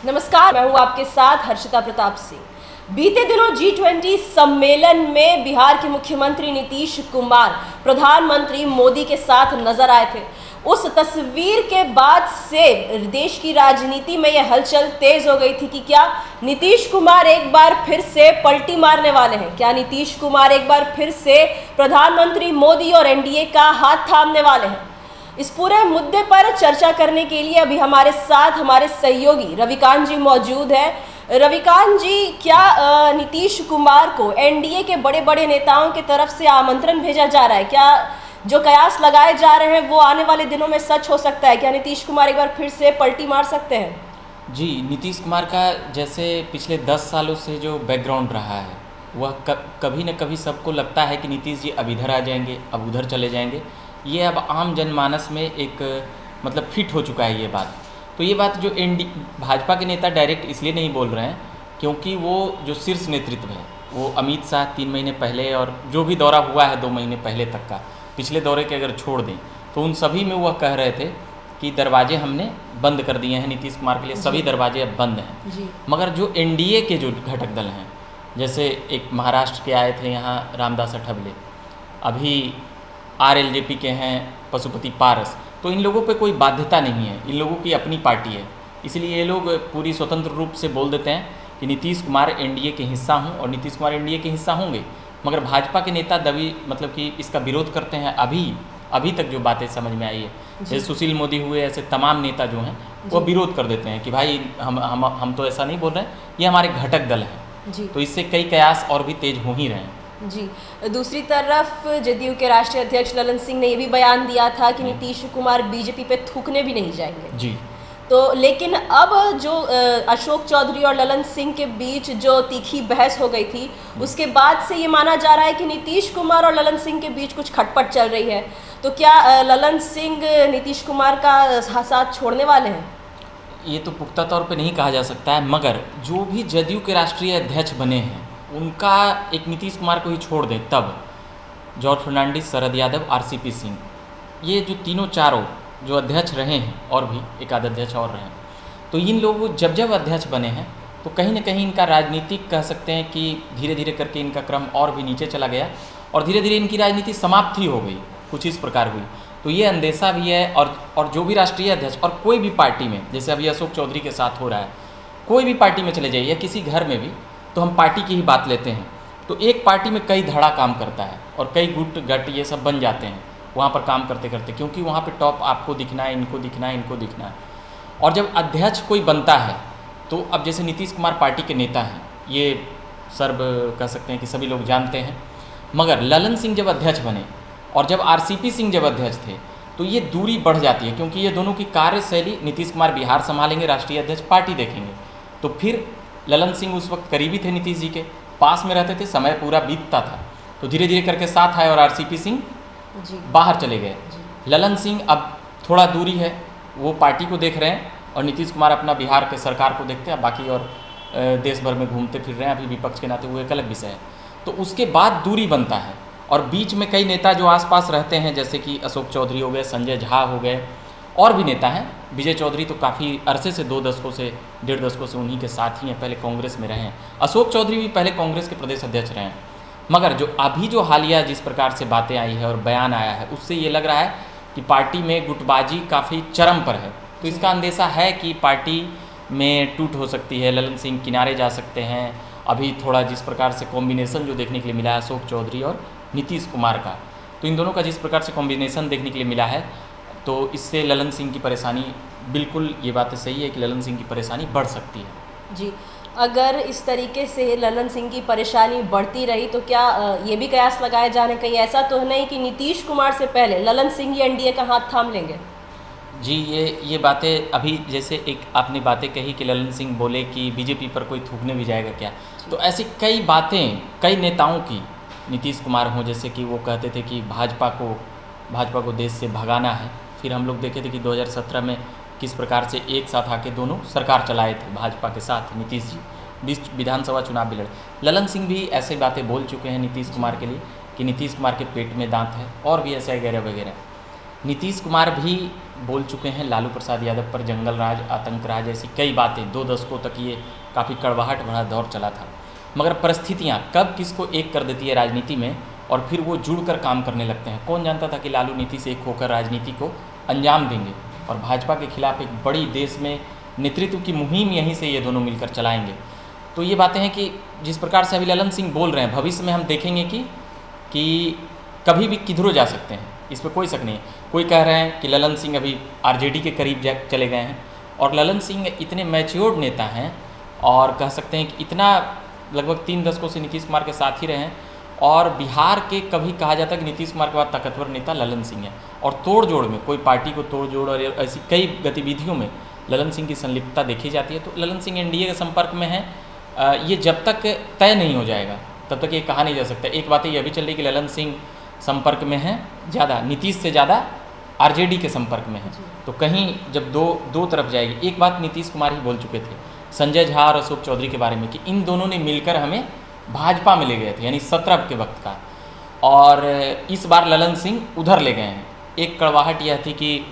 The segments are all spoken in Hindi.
नमस्कार, मैं हूं आपके साथ हर्षिता प्रताप सिंह। बीते दिनों G20 सम्मेलन में बिहार के मुख्यमंत्री नीतीश कुमार प्रधानमंत्री मोदी के साथ नजर आए थे। उस तस्वीर के बाद से देश की राजनीति में यह हलचल तेज हो गई थी कि क्या नीतीश कुमार एक बार फिर से पलटी मारने वाले हैं, क्या नीतीश कुमार एक बार फिर से प्रधानमंत्री मोदी और एनडीए का हाथ थामने वाले हैं। इस पूरे मुद्दे पर चर्चा करने के लिए अभी हमारे साथ हमारे सहयोगी रविकांत जी मौजूद हैं। रविकांत जी, क्या नीतीश कुमार को एनडीए के बड़े बड़े नेताओं की तरफ से आमंत्रण भेजा जा रहा है? क्या जो कयास लगाए जा रहे हैं वो आने वाले दिनों में सच हो सकता है? क्या नीतीश कुमार एक बार फिर से पलटी मार सकते हैं? जी, नीतीश कुमार का जैसे पिछले 10 सालों से जो बैकग्राउंड रहा है वह कभी न कभी सबको लगता है कि नीतीश जी अब इधर आ जाएंगे, अब उधर चले जाएंगे। ये अब आम जनमानस में एक मतलब फिट हो चुका है ये बात। तो ये बात जो भाजपा के नेता डायरेक्ट इसलिए नहीं बोल रहे हैं क्योंकि वो जो शीर्ष नेतृत्व है वो अमित शाह 3 महीने पहले और जो भी दौरा हुआ है 2 महीने पहले तक का, पिछले दौरे के अगर छोड़ दें तो उन सभी में वह कह रहे थे कि दरवाजे हमने बंद कर दिए हैं नीतीश कुमार के लिए, सभी दरवाजे अब बंद हैं। मगर जो एनडीए के जो घटक दल हैं, जैसे एक महाराष्ट्र के आए थे यहाँ रामदास अठवले, अभी आरएलजेपी के हैं पशुपति पारस, तो इन लोगों पे कोई बाध्यता नहीं है, इन लोगों की अपनी पार्टी है, इसलिए ये लोग पूरी स्वतंत्र रूप से बोल देते हैं कि नीतीश कुमार एनडीए के हिस्सा हों और नीतीश कुमार एनडीए के हिस्सा होंगे। मगर भाजपा के नेता मतलब कि इसका विरोध करते हैं। अभी तक जो बातें समझ में आई है, जैसे सुशील मोदी हुए, ऐसे तमाम नेता जो हैं वो विरोध कर देते हैं कि भाई हम तो ऐसा नहीं बोल रहे हैं, ये हमारे घटक दल हैं। तो इससे कई कयास और भी तेज हो ही रहे हैं। जी, दूसरी तरफ जदयू के राष्ट्रीय अध्यक्ष ललन सिंह ने यह भी बयान दिया था कि नीतीश कुमार बीजेपी पे थूकने भी नहीं जाएंगे। जी, तो लेकिन अब जो अशोक चौधरी और ललन सिंह के बीच जो तीखी बहस हो गई थी, उसके बाद से ये माना जा रहा है कि नीतीश कुमार और ललन सिंह के बीच कुछ खटपट चल रही है। तो क्या ललन सिंह नीतीश कुमार का साथ छोड़ने वाले हैं? ये तो पुख्ता तौर पे नहीं कहा जा सकता है, मगर जो भी जदयू के राष्ट्रीय अध्यक्ष बने हैं उनका एक नीतीश कुमार को ही छोड़ दें, तब जॉर्ज फर्नांडिस, शरद यादव, आरसीपी सिंह, ये जो तीनों चारों जो अध्यक्ष रहे हैं और भी एक आध अध्यक्ष और रहे हैं, तो इन लोग जब अध्यक्ष बने हैं तो कहीं ना कहीं इनका राजनीतिक कह सकते हैं कि धीरे धीरे करके इनका क्रम और भी नीचे चला गया और धीरे धीरे इनकी राजनीति समाप्त ही हो गई, कुछ इस प्रकार हुई। तो ये अंदेशा भी है और जो भी राष्ट्रीय अध्यक्ष और कोई भी पार्टी में, जैसे अभी अशोक चौधरी के साथ हो रहा है, कोई भी पार्टी में चले जाइए या किसी घर में भी, तो हम पार्टी की ही बात लेते हैं तो एक पार्टी में कई धड़ा काम करता है और कई गुट गट ये सब बन जाते हैं वहाँ पर काम करते करते, क्योंकि वहाँ पे टॉप आपको दिखना है, इनको दिखना है, इनको दिखना है। और जब अध्यक्ष कोई बनता है तो अब जैसे नीतीश कुमार पार्टी के नेता हैं, ये सर्व कह सकते हैं कि सभी लोग जानते हैं, मगर ललन सिंह जब अध्यक्ष बने और जब आरसीपी सिंह जब अध्यक्ष थे तो ये दूरी बढ़ जाती है, क्योंकि ये दोनों की कार्यशैली, नीतीश कुमार बिहार संभालेंगे, राष्ट्रीय अध्यक्ष पार्टी देखेंगे, तो फिर ललन सिंह उस वक्त करीबी थे नीतीश जी के, पास में रहते थे, समय पूरा बीतता था, तो धीरे धीरे करके साथ आए और आरसीपी सिंह बाहर चले गए। ललन सिंह अब थोड़ा दूरी है, वो पार्टी को देख रहे हैं और नीतीश कुमार अपना बिहार के सरकार को देखते हैं, बाकी और देश भर में घूमते फिर रहे हैं, अभी विपक्ष के नाते वो एक अलग विषय है। तो उसके बाद दूरी बनता है और बीच में कई नेता जो आसपास रहते हैं, जैसे कि अशोक चौधरी हो गए, संजय झा हो गए, और भी नेता हैं, विजय चौधरी तो काफ़ी अरसे से 2 दशकों से 1.5 दशकों से उन्हीं के साथ ही हैं, पहले कांग्रेस में रहे हैं। अशोक चौधरी भी पहले कांग्रेस के प्रदेश अध्यक्ष रहे हैं। मगर जो अभी जो हालिया जिस प्रकार से बातें आई है और बयान आया है, उससे ये लग रहा है कि पार्टी में गुटबाजी काफ़ी चरम पर है। तो इसका अंदेशा है कि पार्टी में टूट हो सकती है, ललन सिंह किनारे जा सकते हैं। अभी थोड़ा जिस प्रकार से कॉम्बिनेशन जो देखने के लिए मिला है अशोक चौधरी और नीतीश कुमार का, तो इन दोनों का जिस प्रकार से कॉम्बिनेशन देखने के लिए मिला है, तो इससे ललन सिंह की परेशानी, बिल्कुल ये बात सही है कि ललन सिंह की परेशानी बढ़ सकती है। जी, अगर इस तरीके से ललन सिंह की परेशानी बढ़ती रही तो क्या ये भी कयास लगाए जाने, कहीं ऐसा तो नहीं कि नीतीश कुमार से पहले ललन सिंह ही एनडीए का हाथ थाम लेंगे? जी, ये बातें अभी जैसे एक आपने बातें कही कि ललन सिंह बोले कि बीजेपी पर कोई थूकने भी जाएगा क्या, तो ऐसी कई बातें कई नेताओं की, नीतीश कुमार हों, जैसे कि वो कहते थे कि भाजपा को देश से भगाना है। फिर हम लोग देखे थे कि 2017 में किस प्रकार से एक साथ आके दोनों सरकार चलाए थे भाजपा के साथ, नीतीश जी विधानसभा चुनाव भी लड़े। ललन सिंह भी ऐसी बातें बोल चुके हैं नीतीश कुमार के लिए कि नीतीश कुमार के पेट में दांत है, और भी ऐसे वगैरह वगैरह। नीतीश कुमार भी बोल चुके हैं लालू प्रसाद यादव पर जंगल राज, आतंक राज, ऐसी कई बातें 2 दशकों तक ये काफ़ी कड़वाहट भरा दौर चला था। मगर परिस्थितियाँ कब किसको एक कर देती है राजनीति में और फिर वो जुड़कर काम करने लगते हैं। कौन जानता था कि लालू नीति से एक होकर राजनीति को अंजाम देंगे और भाजपा के खिलाफ एक बड़ी देश में नेतृत्व की मुहिम यहीं से ये दोनों मिलकर चलाएंगे। तो ये बातें हैं कि जिस प्रकार से अभी ललन सिंह बोल रहे हैं, भविष्य में हम देखेंगे कि कभी भी किधरों जा सकते हैं, इस पर कोई शक नहीं है। कोई कह रहे हैं कि ललन सिंह अभी आरजेडी के करीब चले गए हैं और ललन सिंह इतने मैच्योर्ड नेता हैं और कह सकते हैं कि इतना लगभग 3 दशकों से नीतीश कुमार के साथ ही रहे हैं और बिहार के कभी कहा जाता है कि नीतीश कुमार के बाद ताकतवर नेता ललन सिंह है और तोड़ जोड़ में कोई पार्टी को तोड़ जोड़ और ऐसी कई गतिविधियों में ललन सिंह की संलिप्तता देखी जाती है। तो ललन सिंह एनडीए के संपर्क में है, ये जब तक तय नहीं हो जाएगा तब तक ये कहा नहीं जा सकता। एक बात ये भी चल रही कि ललन सिंह संपर्क में है ज़्यादा, नीतीश से ज़्यादा आरजेडी के संपर्क में है। तो कहीं जब दो तरफ जाएगी। एक बात नीतीश कुमार ही बोल चुके थे संजय झा और अशोक चौधरी के बारे में कि इन दोनों ने मिलकर हमें भाजपा में ले गए थे, यानी 17 के वक्त का, और इस बार ललन सिंह उधर ले गए हैं। एक कड़वाहट यह थी कि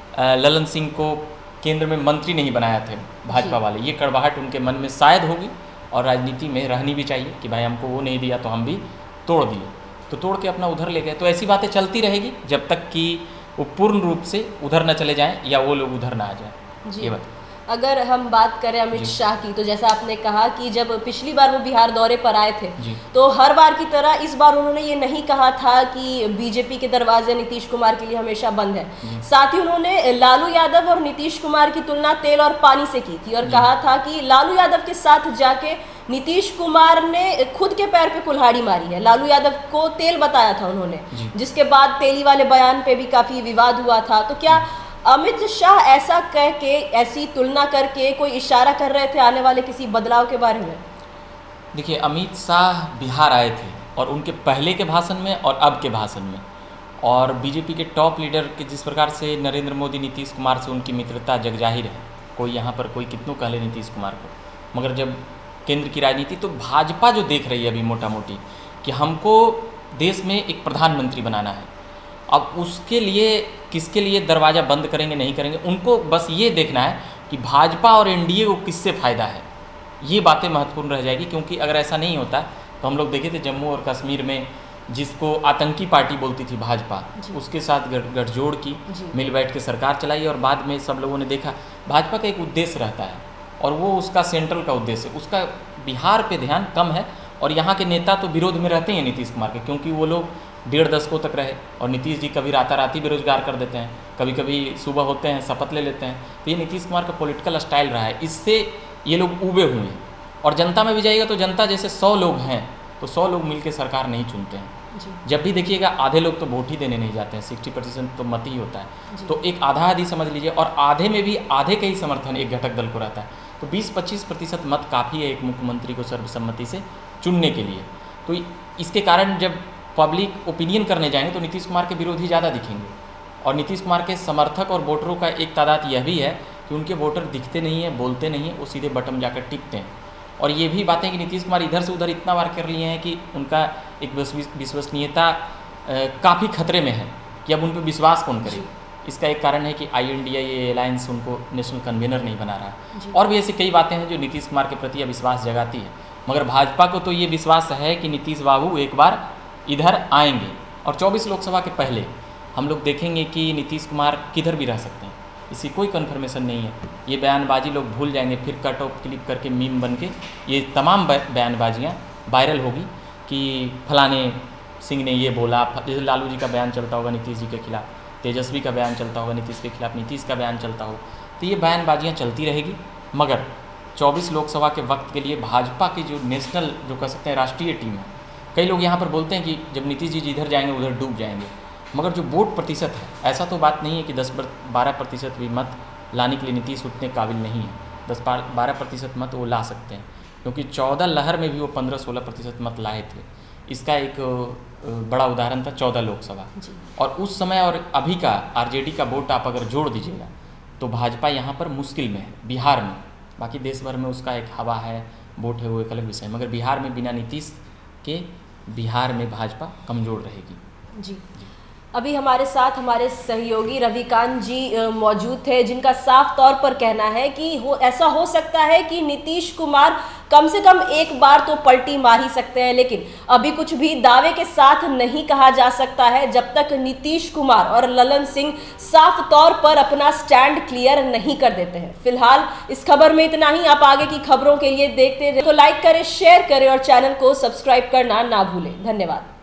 ललन सिंह को केंद्र में मंत्री नहीं बनाया थे भाजपा वाले, ये कड़वाहट उनके मन में शायद होगी और राजनीति में रहनी भी चाहिए कि भाई हमको वो नहीं दिया तो हम भी तोड़ दिए, तो तोड़ के अपना उधर ले गए। तो ऐसी बातें चलती रहेगी जब तक कि वो पूर्ण रूप से उधर न चले जाएं या वो लोग उधर ना आ जाएं। ये बात अगर हम बात करें अमित शाह की, तो जैसा आपने कहा कि जब पिछली बार वो बिहार दौरे पर आए थे तो हर बार की तरह इस बार उन्होंने ये नहीं कहा था कि बीजेपी के दरवाजे नीतीश कुमार के लिए हमेशा बंद है। साथ ही उन्होंने लालू यादव और नीतीश कुमार की तुलना तेल और पानी से की थी और कहा था कि लालू यादव के साथ जाके नीतीश कुमार ने खुद के पैर पे कुल्हाड़ी मारी है। लालू यादव को तेल बताया था उन्होंने, जिसके बाद तेली वाले बयान पे भी काफ़ी विवाद हुआ था। तो क्या अमित शाह ऐसा कह के, ऐसी तुलना करके कोई इशारा कर रहे थे आने वाले किसी बदलाव के बारे में? देखिए, अमित शाह बिहार आए थे और उनके पहले के भाषण में और अब के भाषण में, और बीजेपी के टॉप लीडर के जिस प्रकार से नरेंद्र मोदी नीतीश कुमार से उनकी मित्रता जगजाहिर है, कोई यहाँ पर कोई कितनों कह ले नीतीश कुमार को, मगर जब केंद्र की राजनीति, तो भाजपा जो देख रही है अभी मोटा मोटी कि हमको देश में एक प्रधानमंत्री बनाना है, अब उसके लिए किसके लिए दरवाज़ा बंद करेंगे नहीं करेंगे, उनको बस ये देखना है कि भाजपा और एनडीए को किससे फ़ायदा है। ये बातें महत्वपूर्ण रह जाएगी, क्योंकि अगर ऐसा नहीं होता तो हम लोग देखे थे जम्मू और कश्मीर में जिसको आतंकी पार्टी बोलती थी भाजपा, उसके साथ गठजोड़ की, मिल बैठ के सरकार चलाई और बाद में सब लोगों ने देखा भाजपा का एक उद्देश्य रहता है और वो उसका सेंट्रल का उद्देश्य, उसका बिहार पे ध्यान कम है। और यहाँ के नेता तो विरोध में रहते हैं नीतीश कुमार के, क्योंकि वो लोग 1.5 दशकों तक रहे और नीतीश जी कभी राताराती बेरोजगार कर देते हैं, कभी कभी सुबह होते हैं शपथ ले लेते हैं। तो ये नीतीश कुमार का पॉलिटिकल स्टाइल रहा है, इससे ये लोग उबे हुए हैं। और जनता में भी जाइएगा तो जनता जैसे 100 लोग हैं तो 100 लोग मिलकर सरकार नहीं चुनते हैं। जब भी देखिएगा आधे लोग तो वोट ही देने नहीं जाते हैं, 60% तो मत ही होता है। तो एक आधा आधी समझ लीजिए, और आधे में भी आधे का ही समर्थन एक घटक दल को रहता है। तो 20-25% मत काफ़ी है एक मुख्यमंत्री को सर्वसम्मति से चुनने के लिए। तो इसके कारण जब पब्लिक ओपिनियन करने जाएंगे तो नीतीश कुमार के विरोधी ज़्यादा दिखेंगे, और नीतीश कुमार के समर्थक और वोटरों का एक तादाद यह भी है कि उनके वोटर दिखते नहीं हैं, बोलते नहीं हैं, वो सीधे बटन जाकर टिकते हैं। और ये भी बातें कि नीतीश कुमार इधर से उधर इतना बार कर लिए हैं कि उनका एक विश्वसनीयता काफ़ी खतरे में है कि अब उन पर विश्वास कौन करे। इसका एक कारण है कि INDIA अलायंस उनको नेशनल कन्वीनर नहीं बना रहा, और भी ऐसी कई बातें हैं जो नीतीश कुमार के प्रति अविश्वास जगाती है। मगर भाजपा को तो ये विश्वास है कि नीतीश बाबू एक बार इधर आएंगे, और 24 लोकसभा के पहले हम लोग देखेंगे कि नीतीश कुमार किधर भी रह सकते हैं, इसकी कोई कन्फर्मेशन नहीं है। ये बयानबाजी लोग भूल जाएंगे, फिर कट ऑफ क्लिप करके मीम बन के ये तमाम बयानबाजियाँ वायरल होगी कि फलाने सिंह ने ये बोला। जैसे लालू जी का बयान चलता होगा नीतीश जी के खिलाफ, तेजस्वी का बयान चलता होगा नीतीश के खिलाफ, नीतीश का बयान चलता हो, तो ये बयानबाजियाँ चलती रहेगी। मगर 24 लोकसभा के वक्त के लिए भाजपा की जो नेशनल, जो कह सकते हैं राष्ट्रीय टीम है, कई लोग यहाँ पर बोलते हैं कि जब नीतीश जी इधर जाएंगे उधर डूब जाएंगे, मगर जो वोट प्रतिशत है, ऐसा तो बात नहीं है कि 10-12% भी मत लाने के लिए नीतीश उतने काबिल नहीं है। 10-12% मत वो ला सकते हैं, क्योंकि 14 लहर में भी वो 15-16% मत लाए थे। इसका एक बड़ा उदाहरण था 14 लोकसभा, और उस समय और अभी का आरजेडी का वोट आप अगर जोड़ दीजिएगा तो भाजपा यहाँ पर मुश्किल में है बिहार में। बाकी देश भर में उसका एक हवा है, वोट है, वो एक अलग विषय, मगर बिहार में बिना नीतीश के बिहार में भाजपा कमज़ोर रहेगी। जी, अभी हमारे साथ हमारे सहयोगी रविकांत जी मौजूद थे, जिनका साफ तौर पर कहना है कि ऐसा हो सकता है कि नीतीश कुमार कम से कम एक बार तो पलटी मार ही सकते हैं, लेकिन अभी कुछ भी दावे के साथ नहीं कहा जा सकता है जब तक नीतीश कुमार और ललन सिंह साफ तौर पर अपना स्टैंड क्लियर नहीं कर देते हैं। फिलहाल इस खबर में इतना ही। आप आगे की खबरों के लिए देखते रहिए, तो लाइक करें, शेयर करें और चैनल को सब्सक्राइब करना ना भूलें। धन्यवाद।